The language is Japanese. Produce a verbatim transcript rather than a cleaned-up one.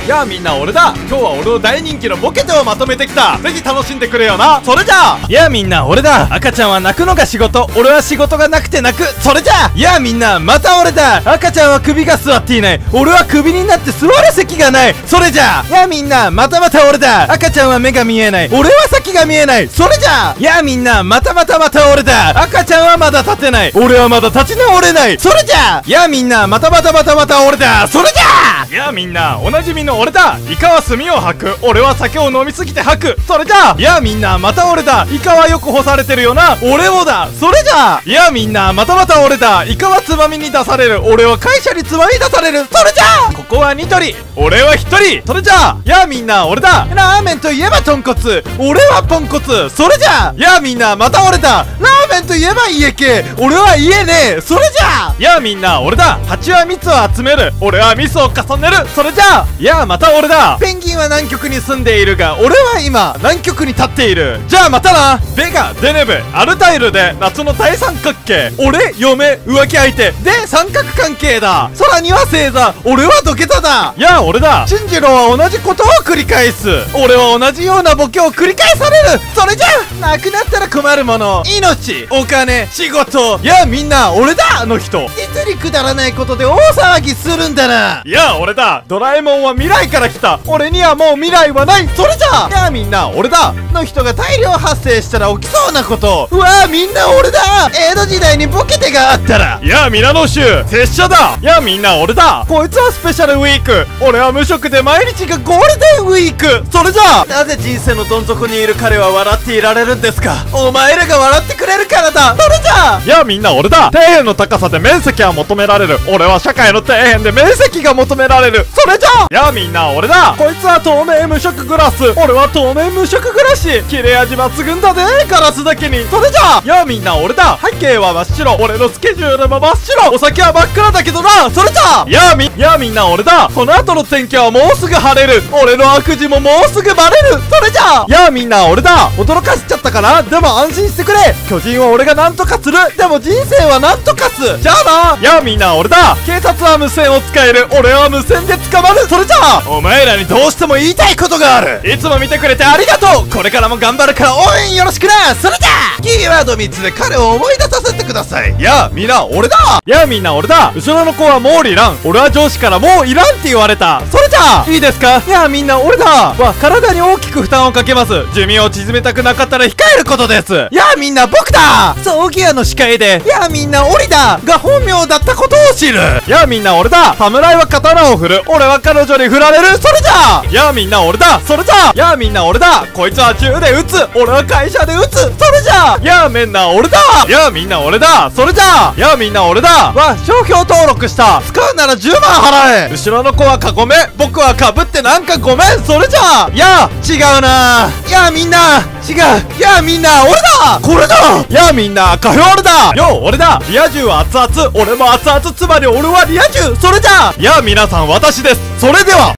やあみんな俺だ。今日は俺の大人気のボケてをまとめてきた。ぜひ楽しんでくれよな。それじゃあ。 いやみんな俺だ。赤ちゃんは泣くのが仕事、俺は仕事がなくて泣く。それじゃあ。いやみんなまた俺だ。赤ちゃんは首が座っていない、俺は首になって座る席がない。それじゃあ。いやみんなまたまた俺だ。赤ちゃんは目が見えない、俺は先が見えない。それじゃあ。いやみんなまたまたまた俺だ。赤ちゃんはまだ立てない、俺はまだ立ち直れない。それじゃあ。いやみんなまたまたまたまた俺だ。それじゃあ。 いやみんなおなじみの俺だ。イカは炭を吐く、俺は酒を飲みすぎて吐く。それじゃあ。いやみんなまた俺だ。イカはよく干されてるよな、俺もだ。それじゃあ。いやみんなまたまた俺だ。イカはつまみに出される、俺は会社につまみ出される。それじゃあ。ここはニトリ、俺は一人。それじゃあ。いやみんな俺だ。ラーメンといえば豚骨、俺はポンコツ。それじゃあ。いやみんなまた俺だ。ラーメンといえば家系、俺は家ねえ。それじゃあ。いやみんな俺だ。蜂は蜜を集める、俺は蜜を重ねる。それじゃあ。いやまた俺だ。ペンギンは南極に住んでいるが、俺は今南極に立っている。じゃあまたな。ベガ、デネブ、アルタイルで夏の大三角形、俺、嫁、浮気相手で三角関係だ。空には星座、俺は土下座だ。いや俺だ。進次郎は同じことを繰り返す、俺は同じようなボケを繰り返される。それじゃあ。なくなったら困るもの、命、お金、仕事。いやみんな俺だ。あの人実にくだらないことで大騒ぎするんだな。いや俺だ。ドラえもんは未来から来た、俺にはもう未来はない。それじゃあ。いやみんな俺だ。の人が大量発生したら起きそうなこと。うわあみんな俺だ。江戸時代にボケてがあったら。いや皆の衆拙者だ。いやみんな俺だ。こいつはスペシャルウィーク、俺は無職で毎日がゴールデンウィーク。それじゃあ。なぜ人生のどん底にいる彼は笑っていられるんですか。お前らが笑ってくれるからだ。それじゃあ。いやみんな俺だ。底辺の高さで面積は求められる、俺は社会の底辺で面積が求められる。それじゃあ。いやみんな俺だ。こいつは透明無色グラス、俺は透明無色グラシ、切れ味抜群だぜガラスだけに。それじゃあ。いやみんな俺だ。背景は真っ白、俺のスケジュールも真っ白、お酒は真っ暗だけどな。それじゃあ。いやみいやみんな俺だ。この後の天気はもうすぐ晴れる、俺の悪事ももうすぐバレる。それじゃあ。いやみんな俺だ。驚かしちゃったかな。でも安心してくれ、巨人は俺がなんとかする。でも人生はなんとかす。じゃあな。いやみんな俺だ。警察は無線を使える、俺は無線で捕まる。それじゃあ。お前らにどうしても言いたいことがある。いつも見てくれてありがとう。これからも頑張るから応援よろしくな。それじゃあ。キーワードみっつで彼を思い出させてください。いやみんな俺だ。いやみんな俺だ。後ろの子はもういらん、俺は上司からもういらんって言われた。それじゃあ。いいですか。いやみんな俺だ。は体に大きく負担をかけます。寿命を縮めたくなかったら控えることです。いやみんな僕だ。葬儀屋の司会で、いやみんな俺だが本名だったことを知る。いやみんな俺だ。侍は刀を振る、俺は彼女に振られる。それじゃあ。いやみんな俺だ。それじゃあ。いやみんな俺だ。こいつは銃で撃つ、俺は会社で撃つ。それじゃあ。いやみんな俺だ。いやみんな俺だ。それじゃあ。いやみんな俺だ。わ商標登録した、使うならじゅうまん払え。後ろの子はカゴメ、僕はかぶってなんかごめん。それじゃあ。いや違うな。いやみんな違う。いやみんな俺だ。これだ。いやみんなカフェオレだ。よ俺だ。リア充は熱々、俺も熱々、つまり俺はリア充。それじゃあ。いや皆さん私です。それでは。